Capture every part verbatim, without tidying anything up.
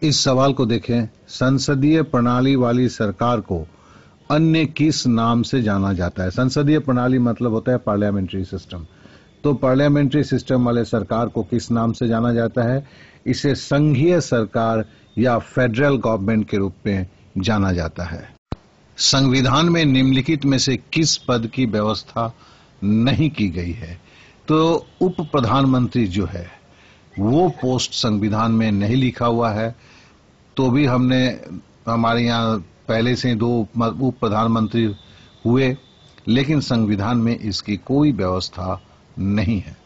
इस सवाल को देखें, संसदीय प्रणाली वाली सरकार को अन्य किस नाम से जाना जाता है? संसदीय प्रणाली मतलब होता है पार्लियामेंट्री सिस्टम। तो पार्लियामेंट्री सिस्टम वाले सरकार को किस नाम से जाना जाता है? इसे संघीय सरकार या फेडरल गवर्नमेंट के रूप में जाना जाता है। संविधान में निम्नलिखित में से किस पद की व्यवस्था नहीं की गई है? तो उप प्रधानमंत्री जो है वो पोस्ट संविधान में नहीं लिखा हुआ है। तो भी हमने हमारे यहाँ पहले से दो उप प्रधानमंत्री हुए, लेकिन संविधान में इसकी कोई व्यवस्था नहीं है।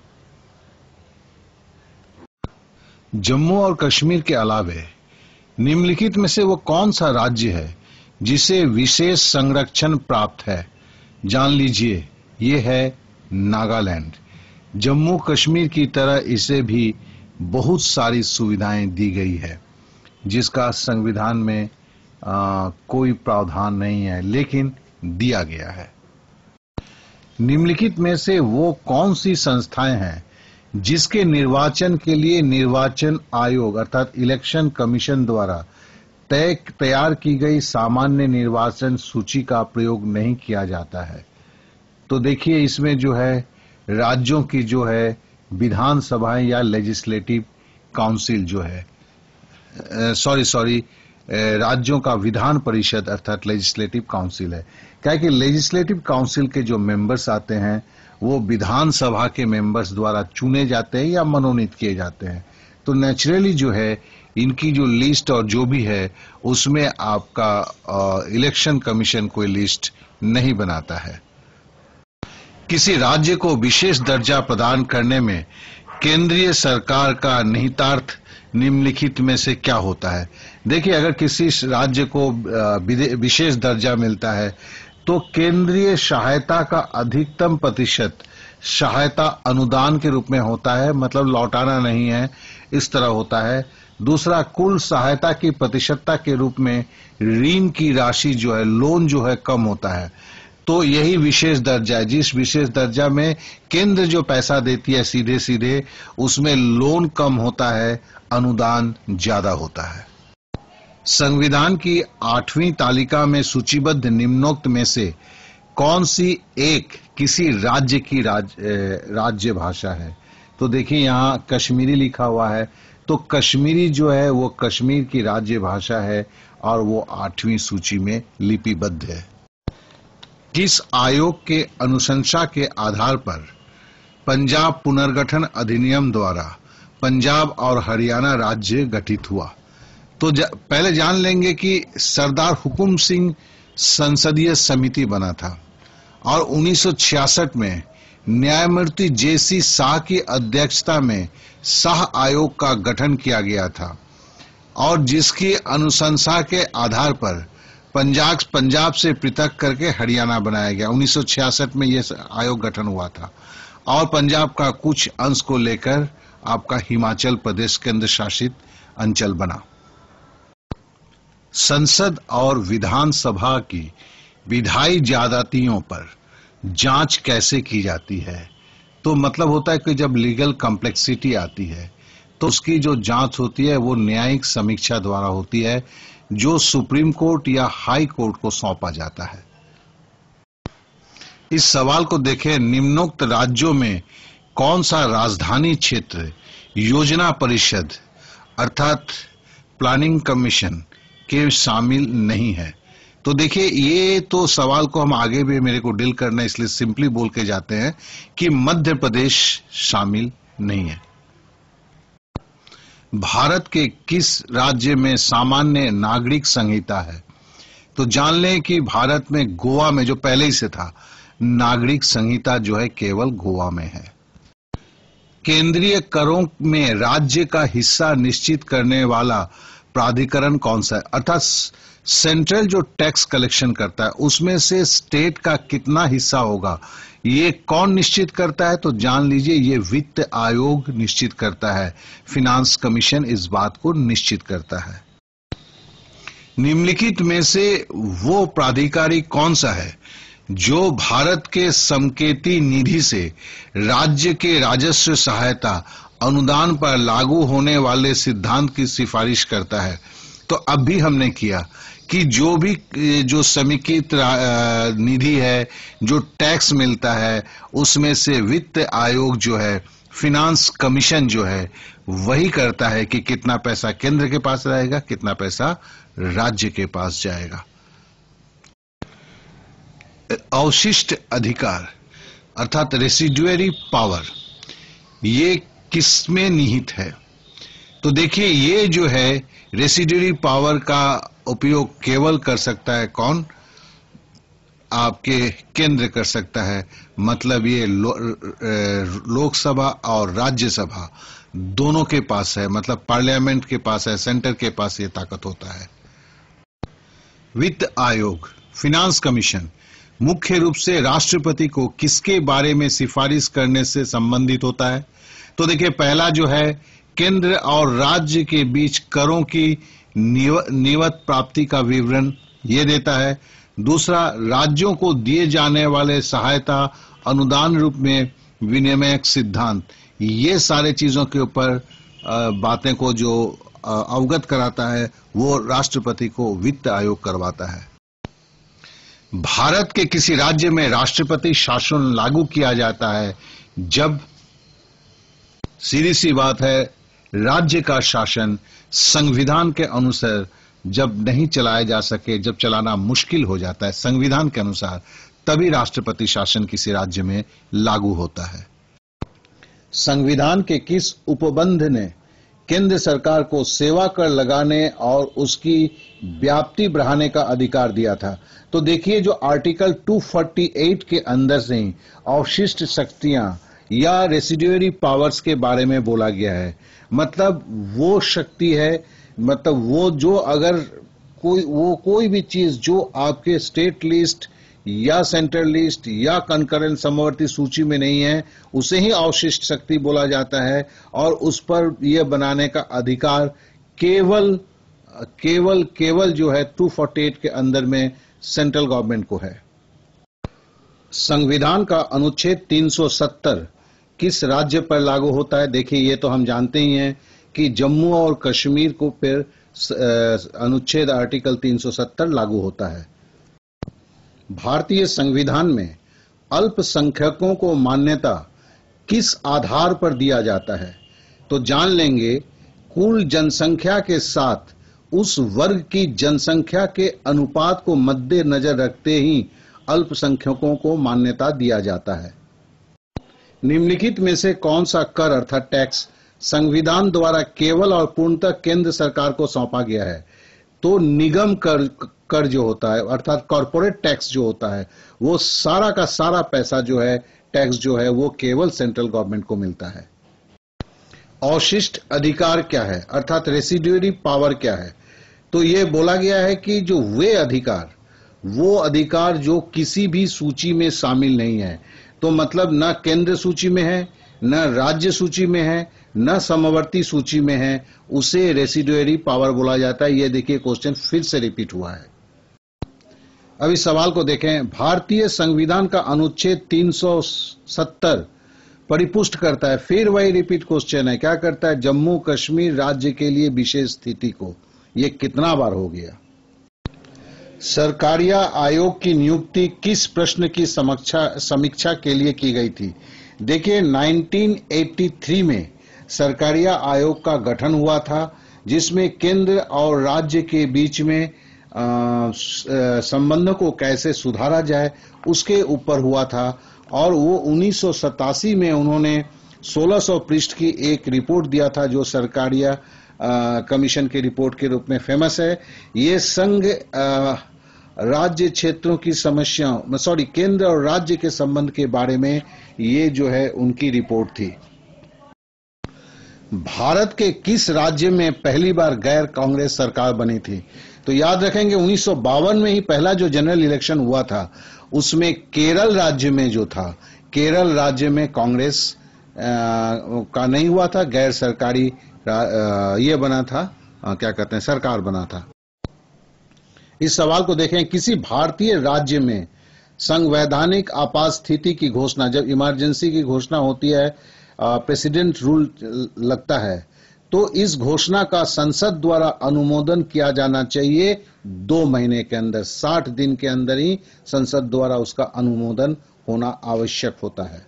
जम्मू और कश्मीर के अलावे निम्नलिखित में से वो कौन सा राज्य है जिसे विशेष संरक्षण प्राप्त है? जान लीजिए, ये है नागालैंड। जम्मू कश्मीर की तरह इसे भी बहुत सारी सुविधाएं दी गई है जिसका संविधान में आ, कोई प्रावधान नहीं है, लेकिन दिया गया है। निम्नलिखित में से वो कौन सी संस्थाएं हैं जिसके निर्वाचन के लिए निर्वाचन आयोग अर्थात इलेक्शन कमीशन द्वारा तय तैयार की गई सामान्य निर्वाचन सूची का प्रयोग नहीं किया जाता है? तो देखिए, इसमें जो है राज्यों की जो है विधानसभाएं या लेजिस्लेटिव काउंसिल जो है, सॉरी सॉरी राज्यों का विधान परिषद अर्थात लेजिस्लेटिव काउंसिल है। क्या है कि लेजिस्लेटिव काउंसिल के जो मेंबर्स आते हैं वो विधानसभा के मेंबर्स द्वारा चुने जाते हैं या मनोनीत किए जाते हैं। तो नेचुरली जो है इनकी जो लिस्ट और जो भी है उसमें आपका इलेक्शन कमीशन कोई लिस्ट नहीं बनाता है। किसी राज्य को विशेष दर्जा प्रदान करने में केंद्रीय सरकार का निहितार्थ निम्नलिखित में से क्या होता है? देखिए, अगर किसी राज्य को विशेष दर्जा मिलता है तो केंद्रीय सहायता का अधिकतम प्रतिशत सहायता अनुदान के रूप में होता है, मतलब लौटाना नहीं है, इस तरह होता है। दूसरा, कुल सहायता की प्रतिशतता के रूप में ऋण की राशि जो है, लोन जो है, कम होता है। तो यही विशेष दर्जा है, जिस विशेष दर्जा में केंद्र जो पैसा देती है सीधे सीधे, उसमें लोन कम होता है, अनुदान ज्यादा होता है। संविधान की आठवीं तालिका में सूचीबद्ध निम्नोक्त में से कौन सी एक किसी राज्य की राज, राज्य भाषा है? तो देखिए, यहाँ कश्मीरी लिखा हुआ है, तो कश्मीरी जो है वो कश्मीर की राज्य भाषा है और वो आठवीं सूची में लिपिबद्ध है। किस आयोग के अनुशंसा के आधार पर पंजाब पुनर्गठन अधिनियम द्वारा पंजाब और हरियाणा राज्य गठित हुआ? तो ज, पहले जान लेंगे कि सरदार हुकुम सिंह संसदीय समिति बना था और उन्नीस सौ छियासठ में न्यायमूर्ति जेसी शाह की अध्यक्षता में शाह आयोग का गठन किया गया था और जिसकी अनुशंसा के आधार पर पंजाब पंजाब से पृथक करके हरियाणा बनाया गया। उन्नीस सौ छियासठ में यह आयोग गठन हुआ था और पंजाब का कुछ अंश को लेकर आपका हिमाचल प्रदेश केंद्र शासित अंचल बना। संसद और विधानसभा की विधायी ज्यादतियों पर जांच कैसे की जाती है? तो मतलब होता है कि जब लीगल कॉम्प्लेक्सिटी आती है तो उसकी जो जांच होती है वो न्यायिक समीक्षा द्वारा होती है, जो सुप्रीम कोर्ट या हाई कोर्ट को सौंपा जाता है। इस सवाल को देखें, निम्नोक्त राज्यों में कौन सा राजधानी क्षेत्र योजना परिषद अर्थात प्लानिंग कमीशन के शामिल नहीं है? तो देखिए, ये तो सवाल को हम आगे भी मेरे को डील करना है, इसलिए सिंपली बोल के जाते हैं कि मध्य प्रदेश शामिल नहीं है। भारत के किस राज्य में सामान्य नागरिक संहिता है? तो जान लें कि भारत में गोवा में, जो पहले ही से था, नागरिक संहिता जो है केवल गोवा में है। केंद्रीय करों में राज्य का हिस्सा निश्चित करने वाला प्राधिकरण कौन सा है? अर्थात सेंट्रल जो टैक्स कलेक्शन करता है उसमें से स्टेट का कितना हिस्सा होगा, ये कौन निश्चित करता है? तो जान लीजिए, ये वित्त आयोग निश्चित करता है। फिनांस कमीशन इस बात को निश्चित करता है। निम्नलिखित में से वो प्राधिकारी कौन सा है जो भारत के संकेती निधि से राज्य के राजस्व सहायता अनुदान पर लागू होने वाले सिद्धांत की सिफारिश करता है। तो अब भी हमने किया कि जो भी जो समेकित निधि है, जो टैक्स मिलता है, उसमें से वित्त आयोग जो है, फिनांस कमीशन जो है, वही करता है कि कितना पैसा केंद्र के पास रहेगा, कितना पैसा राज्य के पास जाएगा। अवशिष्ट अधिकार अर्थात रेसिडुअरी पावर, ये किसमें निहित है? तो देखिए, ये जो है रेसिडुअरी पावर का उपयोग केवल कर सकता है कौन? आपके केंद्र कर सकता है। मतलब ये लो, लोकसभा और राज्यसभा दोनों के पास है, मतलब पार्लियामेंट के पास है, सेंटर के पास ये ताकत होता है। वित्त आयोग, फिनांस कमीशन मुख्य रूप से राष्ट्रपति को किसके बारे में सिफारिश करने से संबंधित होता है? तो देखिए, पहला जो है केंद्र और राज्य के बीच करों की निवत प्राप्ति का विवरण ये देता है। दूसरा, राज्यों को दिए जाने वाले सहायता अनुदान रूप में विनिमयक सिद्धांत, ये सारे चीजों के ऊपर बातें को जो अवगत कराता है वो राष्ट्रपति को वित्त आयोग करवाता है। भारत के किसी राज्य में राष्ट्रपति शासन लागू किया जाता है जब, सीधी सी बात है, राज्य का शासन संविधान के अनुसार जब नहीं चलाया जा सके, जब चलाना मुश्किल हो जाता है संविधान के अनुसार, तभी राष्ट्रपति शासन किसी राज्य में लागू होता है। संविधान के किस उपबंध ने केंद्र सरकार को सेवा कर लगाने और उसकी व्याप्ति बढ़ाने का अधिकार दिया था? तो देखिए, जो आर्टिकल दो सौ अड़तालीस के अंदर से ही अवशिष्ट शक्तियां या रेसिडुअरी पावर्स के बारे में बोला गया है। मतलब वो शक्ति है, मतलब वो जो अगर कोई वो कोई भी चीज जो आपके स्टेट लिस्ट या सेंट्रल लिस्ट या कंकरेंट समवर्ती सूची में नहीं है, उसे ही अवशिष्ट शक्ति बोला जाता है। और उस पर यह बनाने का अधिकार केवल केवल केवल जो है दो सौ अड़तालीस के अंदर में सेंट्रल गवर्नमेंट को है। संविधान का अनुच्छेद तीन सौ सत्तर किस राज्य पर लागू होता है? देखिए, ये तो हम जानते ही हैं कि जम्मू और कश्मीर को फिर अनुच्छेद आर्टिकल तीन सौ सत्तर लागू होता है। भारतीय संविधान में अल्पसंख्यकों को मान्यता किस आधार पर दिया जाता है? तो जान लेंगे, कुल जनसंख्या के साथ उस वर्ग की जनसंख्या के अनुपात को मद्देनजर रखते ही अल्पसंख्यकों को मान्यता दिया जाता है। निम्नलिखित में से कौन सा कर अर्थात टैक्स संविधान द्वारा केवल और पूर्णतः केंद्र सरकार को सौंपा गया है? तो निगम कर कर जो होता है अर्थात कॉर्पोरेट टैक्स जो होता है, वो सारा का सारा पैसा जो है, टैक्स जो है, वो केवल सेंट्रल गवर्नमेंट को मिलता है। अवशिष्ट अधिकार क्या है अर्थात रेसिडुअरी पावर क्या है? तो ये बोला गया है कि जो वे अधिकार, वो अधिकार जो किसी भी सूची में शामिल नहीं है, तो मतलब न केंद्र सूची में है, न राज्य सूची में है, न समवर्ती सूची में है, उसे रेसिडुअरी पावर बोला जाता है। ये देखिए, क्वेश्चन फिर से रिपीट हुआ है। अब इस सवाल को देखें। भारतीय संविधान का अनुच्छेद तीन सौ सत्तर परिपुष्ट करता है, फिर वही रिपीट क्वेश्चन है, क्या करता है? जम्मू कश्मीर राज्य के लिए विशेष स्थिति को। ये कितना बार हो गया? सरकारिया आयोग की नियुक्ति किस प्रश्न की समीक्षा समीक्षा के लिए की गई थी? देखिए, उन्नीस सौ तिरासी में सरकारिया आयोग का गठन हुआ था, जिसमें केंद्र और राज्य के बीच में संबंधों को कैसे सुधारा जाए उसके ऊपर हुआ था। और वो उन्नीस सौ सतासी में उन्होंने सोलह सौ पृष्ठ की एक रिपोर्ट दिया था, जो सरकारिया कमीशन की रिपोर्ट के रूप में फेमस है। ये संघ राज्य क्षेत्रों की समस्याओं सॉरी केंद्र और राज्य के संबंध के बारे में ये जो है उनकी रिपोर्ट थी। भारत के किस राज्य में पहली बार गैर कांग्रेस सरकार बनी थी? तो याद रखेंगे, उन्नीस सौ बावन में ही पहला जो जनरल इलेक्शन हुआ था, उसमें केरल राज्य में जो था, केरल राज्य में कांग्रेस का नहीं हुआ था, गैर सरकारी ये बना था, आ, क्या कहते हैं, सरकार बना था। इस सवाल को देखें। किसी भारतीय राज्य में संवैधानिक आपात स्थिति की घोषणा, जब इमरजेंसी की घोषणा होती है प्रेसिडेंट रूल लगता है, तो इस घोषणा का संसद द्वारा अनुमोदन किया जाना चाहिए दो महीने के अंदर, साठ दिन के अंदर ही संसद द्वारा उसका अनुमोदन होना आवश्यक होता है।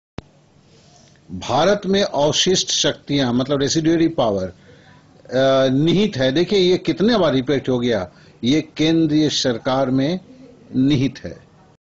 भारत में अवशिष्ट शक्तियां मतलब रेसिडुअरी पावर निहित है। देखिए ये कितने बार रिपीट हो गया, ये केंद्रीय सरकार में निहित है।